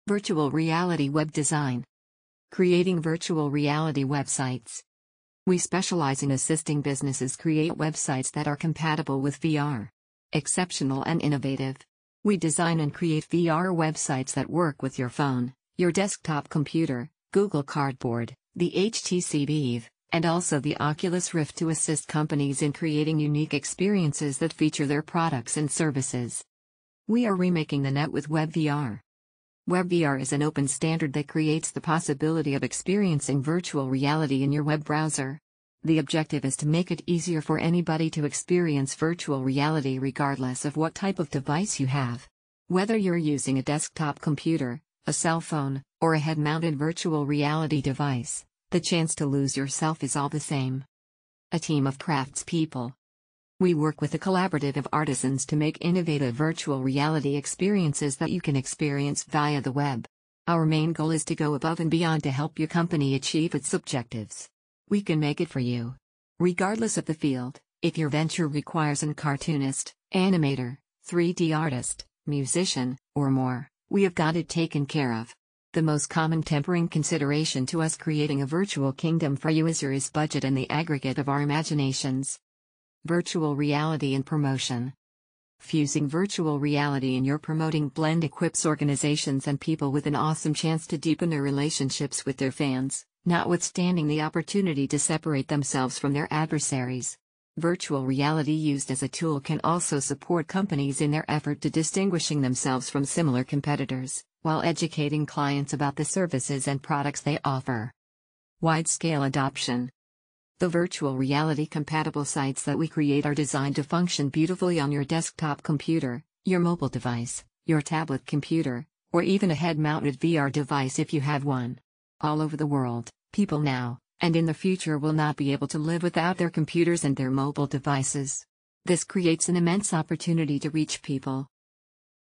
Virtual reality web design. Creating virtual reality websites. We specialize in assisting businesses create websites that are compatible with VR. Exceptional and innovative. We design and create VR websites that work with your phone, your desktop computer, Google Cardboard, the HTC Vive, and also the Oculus Rift to assist companies in creating unique experiences that feature their products and services. We are remaking the net with WebVR. WebVR is an open standard that creates the possibility of experiencing virtual reality in your web browser. The objective is to make it easier for anybody to experience virtual reality regardless of what type of device you have. Whether you're using a desktop computer, a cell phone, or a head-mounted virtual reality device, the chance to lose yourself is all the same. A team of craftspeople. We work with a collaborative of artisans to make innovative virtual reality experiences that you can experience via the web. Our main goal is to go above and beyond to help your company achieve its objectives. We can make it for you. Regardless of the field, if your venture requires a cartoonist, animator, 3D artist, musician, or more, we have got it taken care of. The most common tempering consideration to us creating a virtual kingdom for you is your budget and the aggregate of our imaginations. Virtual reality and promotion. Fusing virtual reality in your promoting blend equips organizations and people with an awesome chance to deepen their relationships with their fans, notwithstanding the opportunity to separate themselves from their adversaries. Virtual reality used as a tool can also support companies in their effort to distinguishing themselves from similar competitors, while educating clients about the services and products they offer. Wide-scale adoption. The virtual reality compatible sites that we create are designed to function beautifully on your desktop computer, your mobile device, your tablet computer, or even a head-mounted VR device if you have one. All over the world, people now, and in the future will not be able to live without their computers and their mobile devices. This creates an immense opportunity to reach people,